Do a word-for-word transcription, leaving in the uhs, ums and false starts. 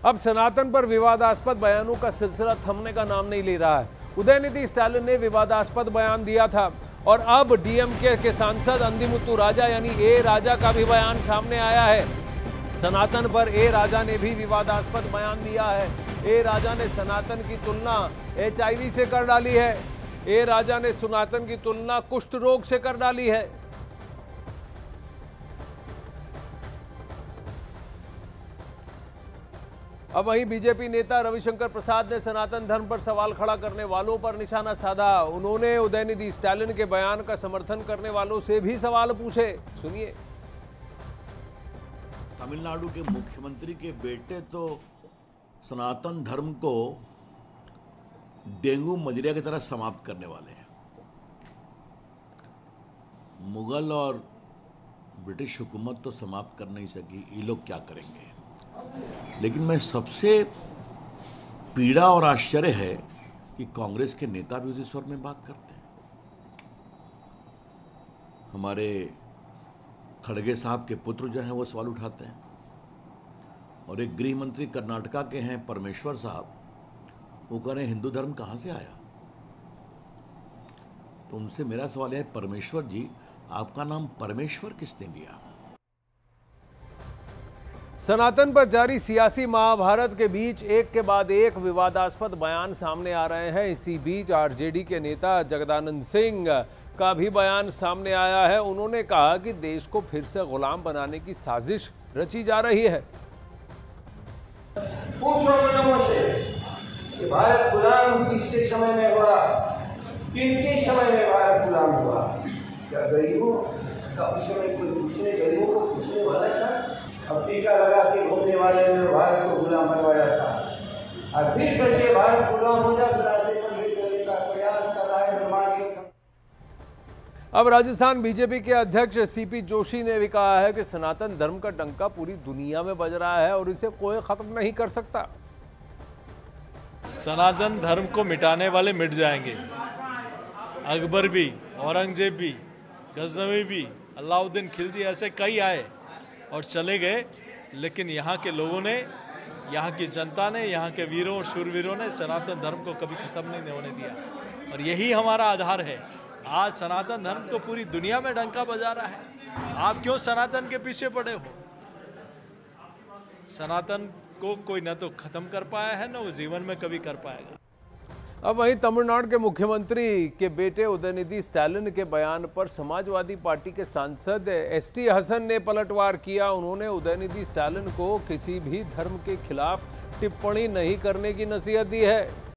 अब सनातन पर विवादास्पद बयानों का सिलसिला थमने का नाम नहीं ले रहा है। उदयनिधि स्टालिन ने विवादास्पद बयान दिया था और अब डीएमके के सांसद अंदिमुत्तु राजा यानी ए राजा का भी बयान सामने आया है। सनातन पर ए राजा ने भी विवादास्पद बयान दिया है। ए राजा ने सनातन की तुलना एचआईवी से कर डाली है। ए राजा ने सनातन की तुलना कुष्ठ रोग से कर डाली है। अब वहीं बीजेपी नेता रविशंकर प्रसाद ने सनातन धर्म पर सवाल खड़ा करने वालों पर निशाना साधा। उन्होंने उदयनिधि स्टालिन के बयान का समर्थन करने वालों से भी सवाल पूछे। सुनिए। तमिलनाडु के मुख्यमंत्री के बेटे तो सनातन धर्म को डेंगू मलेरिया की तरह समाप्त करने वाले हैं। मुगल और ब्रिटिश हुकूमत तो समाप्त कर नहीं सकी, ये लोग क्या करेंगे। लेकिन मैं सबसे पीड़ा और आश्चर्य है कि कांग्रेस के नेता भी उसी स्वर में बात करते हैं। हमारे खड़गे साहब के पुत्र जो हैं वो सवाल उठाते हैं और एक गृह मंत्री कर्नाटका के हैं परमेश्वर साहब, वो कह रहे हैं हिंदू धर्म कहां से आया। तो उनसे मेरा सवाल है, परमेश्वर जी आपका नाम परमेश्वर किसने दिया। सनातन पर जारी सियासी महाभारत के बीच एक के बाद एक विवादास्पद बयान सामने आ रहे हैं। इसी बीच आरजेडी के नेता जगदानंद सिंह का भी बयान सामने आया है। उन्होंने कहा कि देश को फिर से गुलाम बनाने की साजिश रची जा रही है। पूछो लोगों से कि भारत गुलाम किसके समय में हुआ, किनके समय में भारत गुलाम हुआ। क्या गरीबों का उस समय कोई पूछने, गरीबों को पूछने वाला था। अब टीका लगा के घूमने वाले ने भारत को गुलाम बनवाया था और फिर कैसे भारत गुलाम हो जाए का प्रयास कर रहा है। अब राजस्थान बीजेपी के अध्यक्ष सीपी जोशी ने भी कहा है कि सनातन धर्म का डंका पूरी दुनिया में बज रहा है और इसे कोई खत्म नहीं कर सकता। सनातन धर्म को मिटाने वाले मिट जाएंगे। अकबर भी, औरंगजेब भी, गजनवी भी, अलाउद्दीन खिलजी, ऐसे कई आए और चले गए, लेकिन यहाँ के लोगों ने, यहाँ की जनता ने, यहाँ के वीरों और शूरवीरों ने सनातन धर्म को कभी खत्म नहीं होने दिया और यही हमारा आधार है। आज सनातन धर्म तो पूरी दुनिया में डंका बजा रहा है। आप क्यों सनातन के पीछे पड़े हो। सनातन को कोई न तो खत्म कर पाया है, न वो जीवन में कभी कर पाएगा। अब वहीं तमिलनाडु के मुख्यमंत्री के बेटे उदयनिधि स्टालिन के बयान पर समाजवादी पार्टी के सांसद एसटी हसन ने पलटवार किया। उन्होंने उदयनिधि स्टालिन को किसी भी धर्म के खिलाफ टिप्पणी नहीं करने की नसीहत दी है।